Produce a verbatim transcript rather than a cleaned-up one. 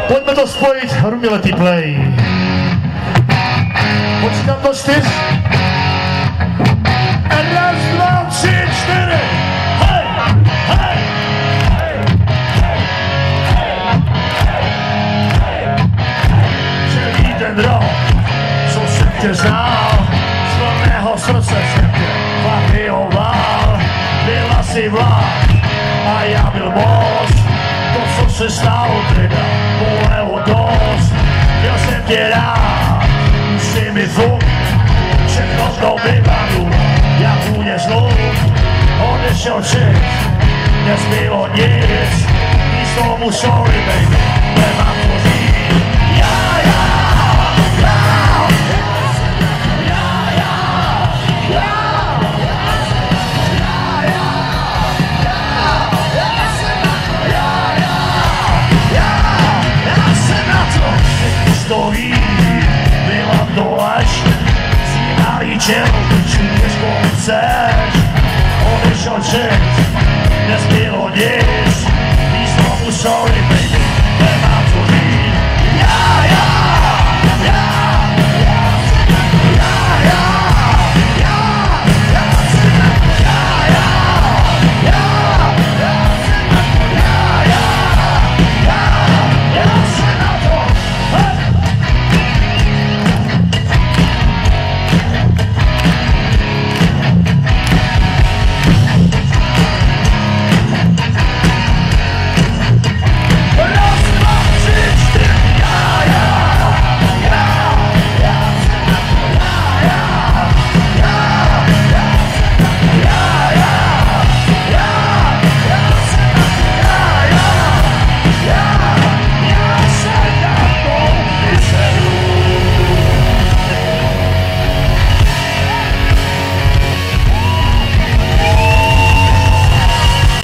Pojďme to spojit, ruměletý play. Počítám do čtyř. Raz, dva, tři, čtyři. Hej, hej, hej, hej, hej, celý ten rok, co jsem tě znal, z plného srdce jsem tě vyhoval. Byla si vlak a já byl most. To, co se stalo, teda bolelo dost. Měl jsem tě rád, už si mi fuk, všechno to vypadlo, jak u mě zluk. Odešel ček, nezbylo nic, nic tomu sorry baby, nemám to říct. Já, já, já, já, já, já. Byla to až si nalíčil, čuješ, koho chceš. Odešel ček,